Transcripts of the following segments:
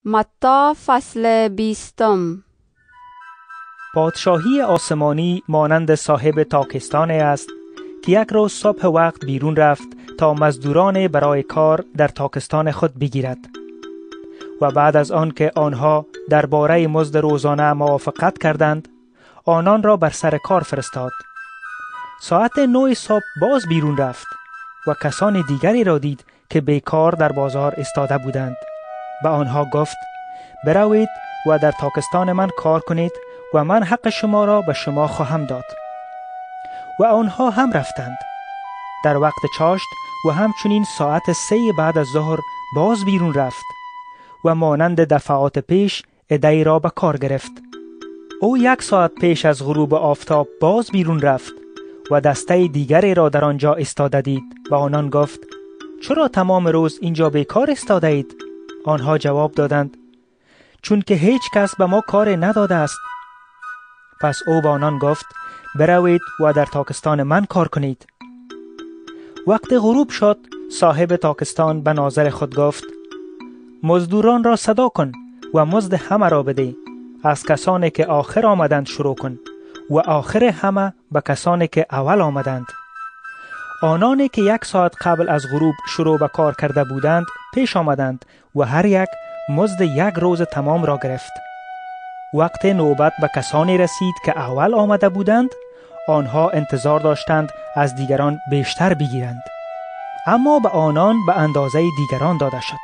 متی فصل 20. پادشاهی آسمانی مانند صاحب تاکستان است که یک روز صبح وقت بیرون رفت تا مزدوران برای کار در تاکستان خود بگیرد و بعد از آن که آنها درباره مزد روزانه موافقت کردند آنان را بر سر کار فرستاد. ساعت 9 صبح باز بیرون رفت و کسان دیگری را دید که بیکار در بازار ایستاده بودند. به آنها گفت بروید و در تاکستان من کار کنید و من حق شما را به شما خواهم داد. و آنها هم رفتند. در وقت چاشت و همچنین ساعت 3 بعد از ظهر باز بیرون رفت و مانند دفعات پیش عده‌ای را به کار گرفت. او 1 ساعت پیش از غروب آفتاب باز بیرون رفت و دسته دیگری را در آنجا ایستاده دید و آنان گفت چرا تمام روز اینجا بیکار ایستاده اید؟ آنها جواب دادند چون که هیچ کس به ما کار نداده است. پس او با آنان گفت بروید و در تاکستان من کار کنید. وقت غروب شد صاحب تاکستان به ناظر خود گفت مزدوران را صدا کن و مزد همه را بده. از کسانی که آخر آمدند شروع کن و آخر همه به کسانی که اول آمدند. آنانی که 1 ساعت قبل از غروب شروع به کار کرده بودند پیش آمدند و هر یک مزد 1 روز تمام را گرفت. وقت نوبت به کسانی رسید که اول آمده بودند آنها انتظار داشتند از دیگران بیشتر بگیرند، اما به آنان به اندازه دیگران داده شد.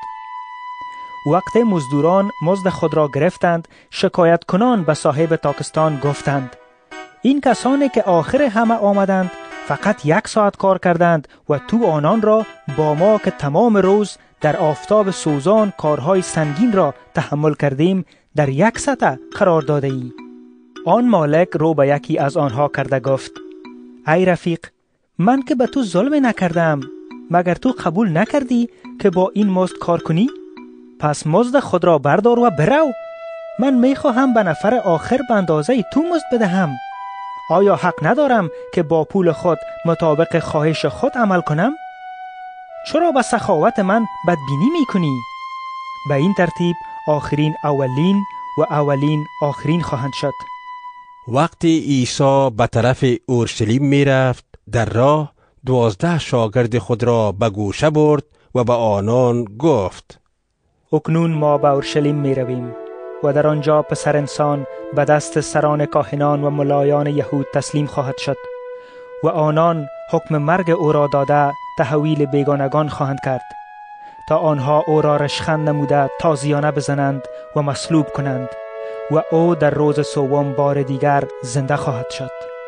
وقت مزدوران مزد خود را گرفتند شکایت کنان به صاحب تاکستان گفتند این کسانی که آخر همه آمدند فقط 1 ساعت کار کردند و تو آنان را با ما که تمام روز در آفتاب سوزان کارهای سنگین را تحمل کردیم در 1 سطح قرار داده ای. آن مالک رو به یکی از آنها کرده گفت ای رفیق، من که به تو ظلم نکردم، مگر تو قبول نکردی که با این مزد کار کنی؟ پس مزد خود را بردار و برو. من میخواهم به نفر آخر به اندازه تو مزد بدهم. آیا حق ندارم که با پول خود مطابق خواهش خود عمل کنم؟ چرا به سخاوت من بدبینی میکنی؟ به این ترتیب آخرین اولین و اولین آخرین خواهند شد. وقتی عیسی به طرف اورشلیم می رفت در راه 12 شاگرد خود را به گوشه برد و به آنان گفت اکنون ما به اورشلیم می رویم و در آنجا پسر انسان به دست سران کاهنان و ملایان یهود تسلیم خواهد شد و آنان حکم مرگ او را داده تحویل بیگانگان خواهند کرد تا آنها او را رشخند نموده تازیانه بزنند و مصلوب کنند و او در روز سوم بار دیگر زنده خواهد شد.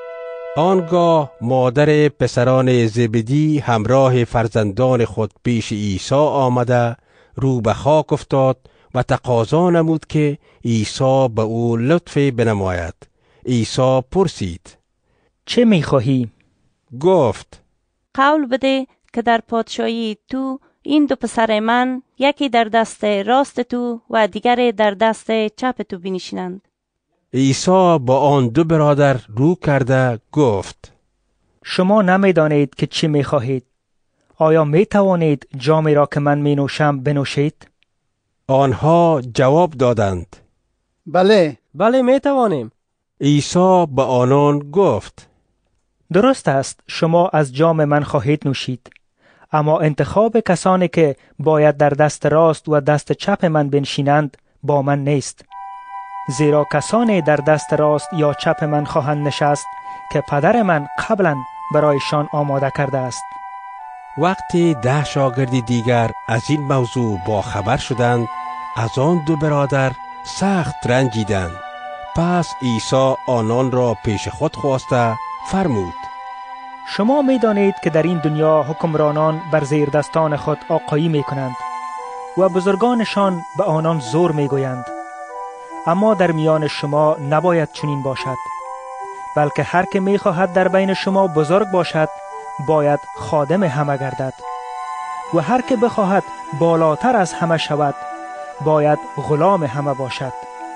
آنگاه مادر پسران زبدی همراه فرزندان خود پیش عیسی آمده رو به خاک افتاد و تقاضا نمود که عیسی به او لطف بنماید. عیسی پرسید چه می‌خواهی؟ گفت قول بده که در پادشاهی تو این 2 پسر من یکی در دست راست تو و دیگری در دست چپ تو بنشینند. عیسی با آن 2 برادر رو کرده گفت شما نمی‌دانید که چی می‌خواهید. آیا می‌توانید جامی را که من می‌نوشم بنوشید؟ آنها جواب دادند بله می‌توانیم. عیسی به آنان گفت درست است شما از جام من خواهید نوشید، اما انتخاب کسانی که باید در دست راست و دست چپ من بنشینند با من نیست. زیرا کسانی در دست راست یا چپ من خواهند نشست که پدر من قبلا برایشان آماده کرده است. وقتی 10 شاگرد دیگر از این موضوع با خبر شدند از آن 2 برادر سخت رنجیدند. پس عیسی آنان را پیش خود خواسته فرمود شما می دانید که در این دنیا حکمرانان بر زیر دستان خود آقایی می کنند و بزرگانشان به آنان زور می گویند. اما در میان شما نباید چنین باشد، بلکه هر که می خواهد در بین شما بزرگ باشد باید خادم همه گردد و هر که بخواهد بالاتر از همه شود باید غلام همه باشد.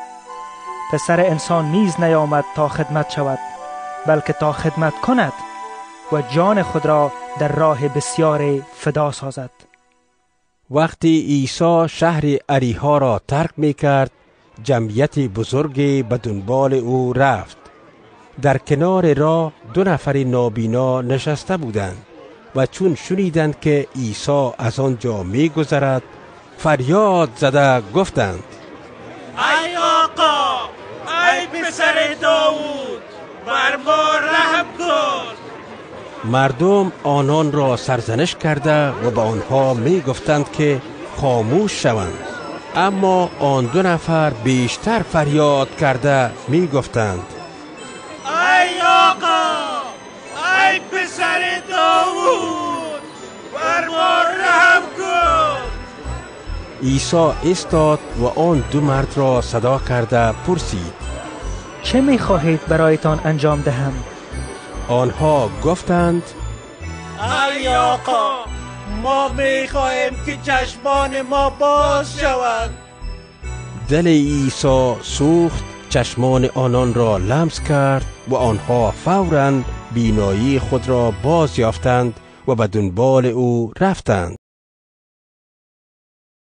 پسر انسان نیز نیامد تا خدمت شود بلکه تا خدمت کند و جان خود را در راه بسیار فدا سازد. وقتی عیسی شهر اریحا را ترک می کرد، جمعیت بزرگی به دنبال او رفت. در کنار راه 2 نفر نابینا نشسته بودند و چون شنیدند که عیسی از آنجا می گذرد، فریاد زده گفتند: ای آقا، ای پسر داوود، بر ما رحم کن. مردم آنان را سرزنش کرده و به آنها می گفتند که خاموش شوند، اما آن 2 نفر بیشتر فریاد کرده می گفتند: ای آقا، ای پسر داوود، بر ما رحم کن. عیسی ایستاد و آن 2 مرد را صدا کرده پرسید: چه می خواهید برایتان انجام دهم؟ آنها گفتند: ای آقا، ما میخواهیم که چشمان ما باز شود. دل عیسی سوخت، چشمان آنان را لمس کرد و آنها فوراً بینایی خود را باز یافتند و به دنبال او رفتند.